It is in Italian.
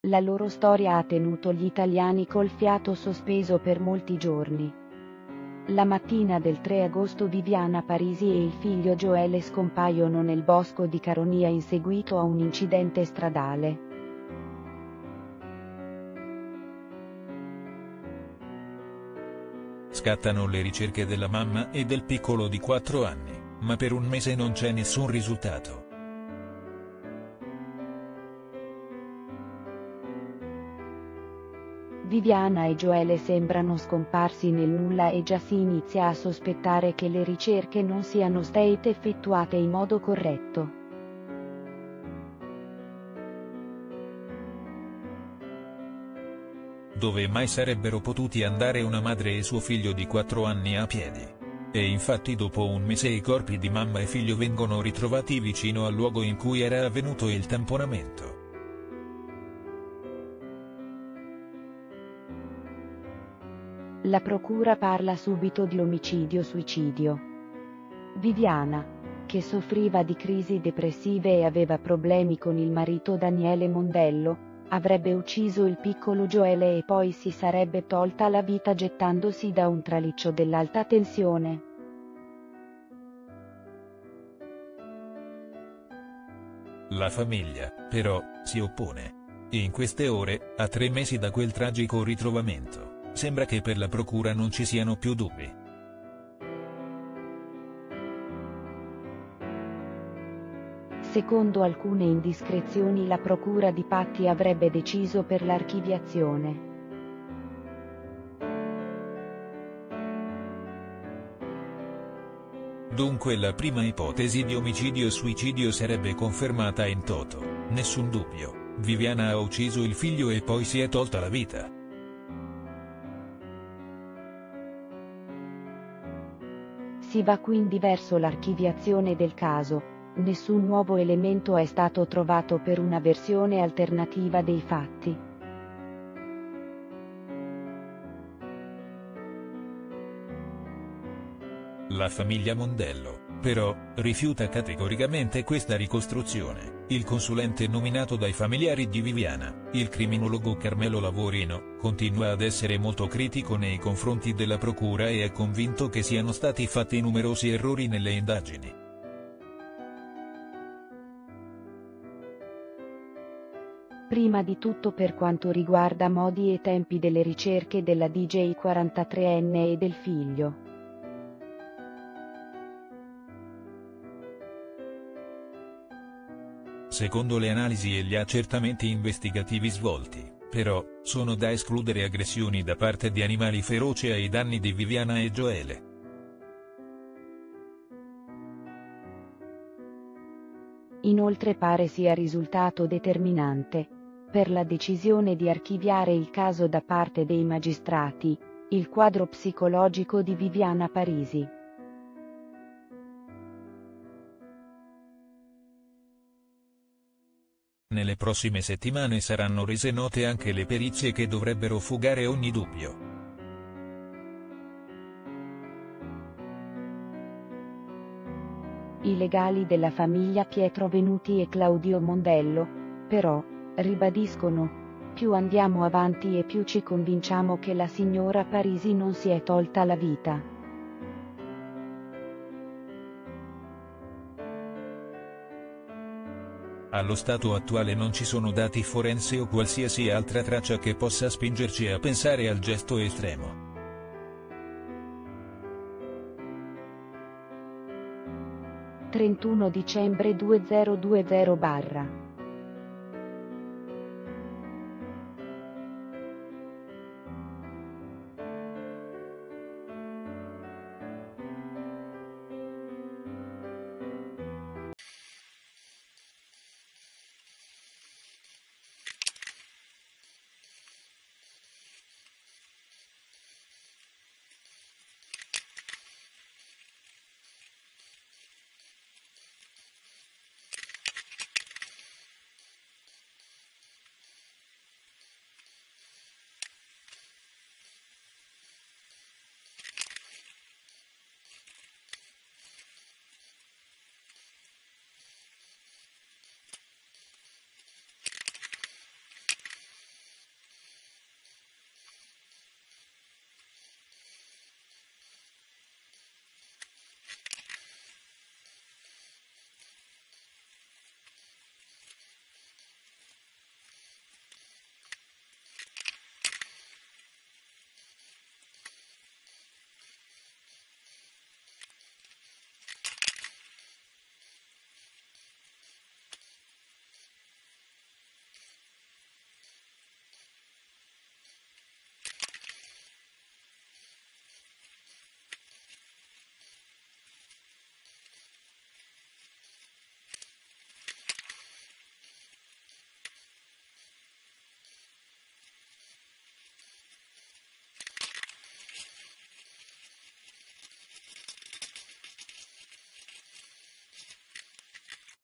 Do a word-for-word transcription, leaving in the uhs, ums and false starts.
La loro storia ha tenuto gli italiani col fiato sospeso per molti giorni. La mattina del tre agosto Viviana Parisi e il figlio Joele scompaiono nel bosco di Caronia in seguito a un incidente stradale. Scattano le ricerche della mamma e del piccolo di quattro anni, ma per un mese non c'è nessun risultato. Viviana e Joele sembrano scomparsi nel nulla e già si inizia a sospettare che le ricerche non siano state effettuate in modo corretto. Dove mai sarebbero potuti andare una madre e suo figlio di quattro anni a piedi? E infatti dopo un mese i corpi di mamma e figlio vengono ritrovati vicino al luogo in cui era avvenuto il tamponamento. La procura parla subito di omicidio-suicidio. Viviana, che soffriva di crisi depressive e aveva problemi con il marito Daniele Mondello, avrebbe ucciso il piccolo Joele e poi si sarebbe tolta la vita gettandosi da un traliccio dell'alta tensione. La famiglia, però, si oppone. In queste ore, a tre mesi da quel tragico ritrovamento, sembra che per la procura non ci siano più dubbi. Secondo alcune indiscrezioni la procura di Patti avrebbe deciso per l'archiviazione. Dunque la prima ipotesi di omicidio-suicidio sarebbe confermata in toto, nessun dubbio, Viviana ha ucciso il figlio e poi si è tolta la vita. Si va quindi verso l'archiviazione del caso. Nessun nuovo elemento è stato trovato per una versione alternativa dei fatti. La famiglia Mondello, però, rifiuta categoricamente questa ricostruzione. Il consulente nominato dai familiari di Viviana, il criminologo Carmelo Lavorino, continua ad essere molto critico nei confronti della procura e è convinto che siano stati fatti numerosi errori nelle indagini. Prima di tutto per quanto riguarda modi e tempi delle ricerche della D J quarantatreenne e del figlio. Secondo le analisi e gli accertamenti investigativi svolti, però, sono da escludere aggressioni da parte di animali feroci ai danni di Viviana e Joele. Inoltre pare sia risultato determinante, per la decisione di archiviare il caso da parte dei magistrati, il quadro psicologico di Viviana Parisi. Nelle prossime settimane saranno rese note anche le perizie che dovrebbero fugare ogni dubbio. I legali della famiglia Pietro Venuti e Claudio Mondello, però, ribadiscono: più andiamo avanti e più ci convinciamo che la signora Parisi non si è tolta la vita. Allo stato attuale non ci sono dati forensi o qualsiasi altra traccia che possa spingerci a pensare al gesto estremo. trentuno dicembre duemilaventi